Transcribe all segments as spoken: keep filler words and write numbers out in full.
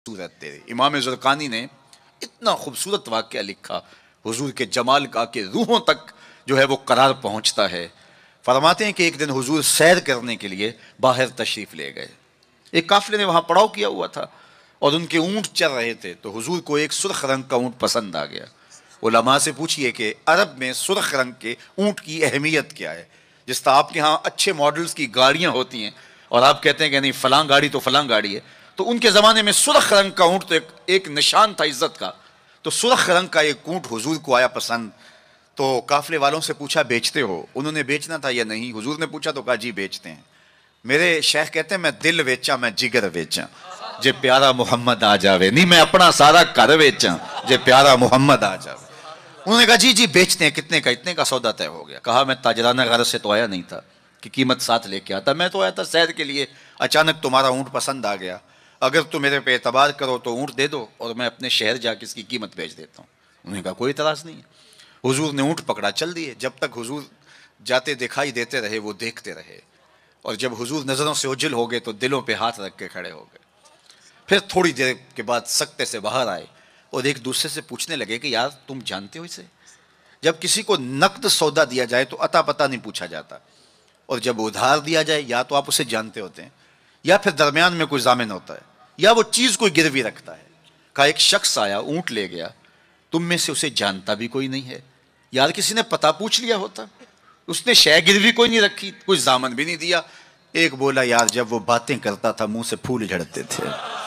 صورت تیری. امام زرقانی نے اتنا خوبصورت واقعہ لکھا حضور کے جمال کا کہ روحوں تک جو ہے وہ قرار پہنچتا ہے. فرماتے ہیں کہ ایک دن حضور سیر کرنے کے لیے باہر تشریف لے گئے. ایک قافلے نے وہاں پڑاؤ کیا ہوا تھا اور ان کے اونٹ چل رہے تھے, تو حضور کو ایک سرخ رنگ کا اونٹ پسند آ گیا. علماء سے پوچھئے کہ عرب میں سرخ رنگ کے اونٹ کی اہمیت کیا ہے؟ جس طرح آپ کے ہاں اچھے ماڈلز کی گاڑیاں ہوتی ہیں اور آپ کہتے ہیں کہ نہیں فلاں گاڑی تو فلاں گاڑی ہے, تو ان کے زمانے میں سرخ رنگ کا اونٹ تو ایک, ایک نشان تھا عزت کا. تو سرخ رنگ کا ایک اونٹ حضور کو آیا پسند. تو قافلے والوں سے پوچھا بیچتے ہو؟ انہوں نے بیچنا تھا یا نہیں؟ حضور نے پوچھا تو کہا جی بیچتے ہیں. میرے شیخ کہتے ہیں میں دل ویچاں میں جگر ویچاں جے پیارا محمد آ جاوے, نہیں میں اپنا سارا گھر ویچاں جے پیارا محمد آ جاوے. انہوں نے کہا جی جی بیچتے ہیں. کتنے کا؟ اتنے کا سودا طے ہو گیا. کہا میں تاجرانہ غرض سے تو آیا نہیں تھا کہ قیمت ساتھ لے کے آتا, میں تو آیا تھا سیر کے لیے. اچانک تمہارا اونٹ پسند آ گیا, اگر تم میرے پہ اعتبار کرو تو اونٹ دے دو اور میں اپنے شہر جا کے اس کی قیمت بیچ دیتا ہوں. انہوں نے کہا کوئی اعتراض نہیں ہے. حضور نے اونٹ پکڑا, چل دیے. جب تک حضور جاتے دکھائی دیتے رہے وہ دیکھتے رہے, اور جب حضور نظروں سے اوجھل ہو گئے تو دلوں پہ ہاتھ رکھ کے کھڑے ہو گئے. پھر تھوڑی دیر کے بعد سکتے سے باہر آئے اور ایک دوسرے سے پوچھنے لگے کہ یار تم جانتے ہو اسے؟ جب کسی کو نقد سودا دیا جائے تو عطا پتہ نہیں پوچھا جاتا, اور جب ادھار دیا جائے یا تو آپ اسے جانتے ہوتے ہیں یا پھر درمیان میں کوئی ضامن ہوتا ہے یا وہ چیز کوئی گروی رکھتا ہے. کہا ایک شخص آیا اونٹ لے گیا, تم میں سے اسے جانتا بھی کوئی نہیں ہے. یار کسی نے پتہ پوچھ لیا ہوتا, اس نے شے گروی کوئی نہیں رکھی, کوئی ضامن بھی نہیں دیا. ایک بولا یار جب وہ باتیں کرتا تھا منہ سے پھول جھڑتے تھے.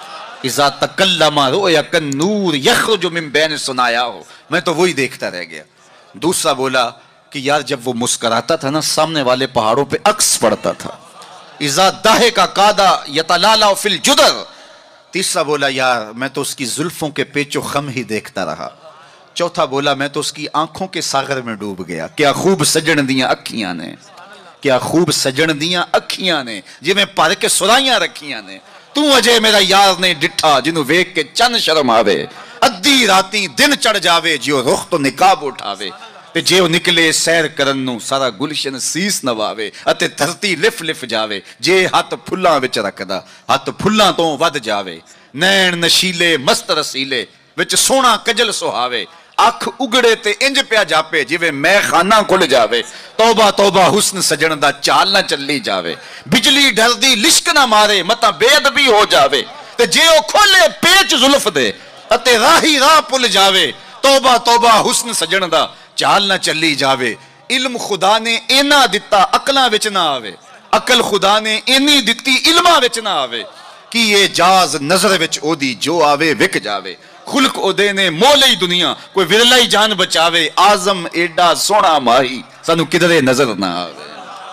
اذا تکلم رؤیا کالنور یخرج من بین ثنایا ہو, میں تو وہی دیکھتا رہ گیا. دوسرا بولا کہ یار جب وہ مسکراتا تھا نا سامنے والے پہاڑوں پہ عکس پڑتا تھا. اذا ضحک کاد یتلالع فی الجدر. تیسرا بولا یار میں تو اس کی زلفوں کے پیچ و خم ہی دیکھتا رہا. چوتھا بولا میں تو اس کی آنکھوں کے ساغر میں ڈوب گیا. کیا خوب سجن دیاں اکھیاں نے, کیا خوب سجن دیاں اکھیاں نے, جی میں پار کے سرائیاں رکھیاں نے. تو اجے میرا یار نے ڈٹھا جنوں ویکھ کے چن شرم آوے. ادھی راتی دن چڑھ جاوے جیو رخ تو نقاب اٹھاوے. تے جے او نکلے سیر کرن نو سارا گلشن سیس نواوے اتے دھرتی لف لف جاوے. جے ہاتھ پھلاں وچ رکھدا ہاتھ پھلاں تو ود جاوے. نین نشیلے مست رسیلے وچ سونا کجل سہاوے. اکھ اگڑے تے انج پیا جاپے جویں میں خانہ کھل جاوے. توبہ توبہ حسن سجن دا چال نہ چلی جاوے. بجلی ڈر دی لشک نہ مارے متا بے ادبی ہو جاوے. تے جے او کھولے پیچ زلف دے اتے راہی راہ پل جاوے. توبہ توبہ حسن سجن دا چال نہ چلی جاوے. علم خدا نے اینا دتا عقلاں وچ نہ آوے. عقل خدا نے اینی دتی علماں وچ نہ آوے. کی یہ جاز نظر وچ او دی جو آوے وک جاوے. خلق او دے نے مولئی دنیا کوئی ورلائی جان بچاوے. آزم ایڈا سونا ماہی سانو کدرے نظر نہ آوے.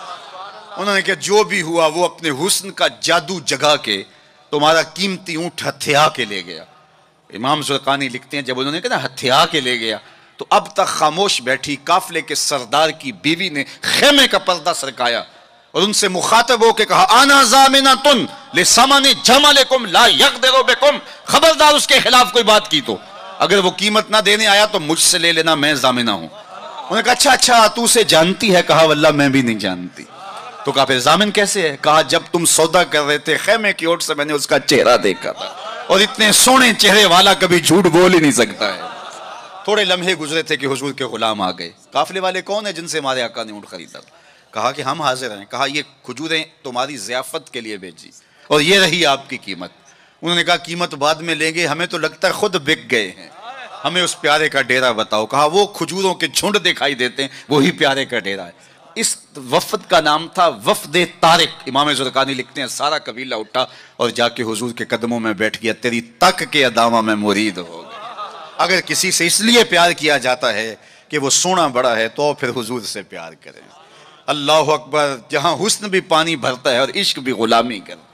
انہوں نے کہا جو بھی ہوا وہ اپنے حسن کا جادو جگا کے تمہارا قیمتی اونٹ ہتھیا کے لے گیا. امام زرقانی لکھتے ہیں جب انہوں نے کہا ہتھیا کے لے گیا تو اب تک خاموش بیٹھی قافلے کے سردار کی بیوی نے خیمے کا پردہ سرکایا اور ان سے مخاطب ہو کے کہا آنا ضامنۃ لثمن جملکم لا یقدر بکم. خبردار اس کے خلاف کوئی بات کی تو اگر وہ قیمت نہ دینے آیا تو مجھ سے لے لینا, میں ضامنہ ہوں. انہوں نے کہا اچھا اچھا تو اسے جانتی ہے؟ کہا واللہ میں بھی نہیں جانتی. تو کہا پھر ضامن کیسے ہے؟ کہا جب تم سودا کر رہے تھے خیمے کی اوٹ سے میں نے اس کا چہرہ دیکھا تھا, اور اتنے سونے چہرے والا کبھی جھوٹ بول ہی نہیں سکتا ہے. تھوڑے لمحے گزرے تھے کہ حضور کے غلام آ گئے. قافلے والے کون ہیں جن سے ہمارے آقا نے اونٹ خریدا؟ کہا کہ ہم حاضر ہیں. کہا یہ کھجوریں تمہاری ضیافت کے لیے بھیجی اور یہ رہی آپ کی قیمت. انہوں نے کہا قیمت بعد میں لیں گے, ہمیں تو لگتا ہے خود بک گئے ہیں, ہمیں اس پیارے کا ڈیرہ بتاؤ. کہا وہ کھجوروں کے جھنڈ دکھائی دیتے ہیں وہی پیارے کا ڈیرہ ہے. اس وفد کا نام تھا وفد طارق. امام زرقانی لکھتے ہیں سارا قبیلہ اٹھا اور جا کے حضور کے قدموں میں بیٹھ گیا. تیری تک کے ادامہ میں مرید ہو گئے. اگر کسی سے اس لیے پیار کیا جاتا ہے کہ وہ سونا بڑا ہے تو پھر حضور سے پیار کریں. اللہ اکبر. جہاں حسن بھی پانی بھرتا ہے اور عشق بھی غلامی کرتا ہے.